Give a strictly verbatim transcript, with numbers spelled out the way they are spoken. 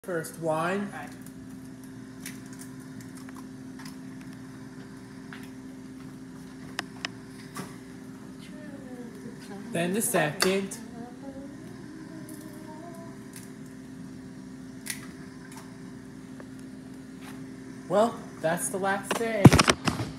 First one. Right. Then the second. Well, that's the last day.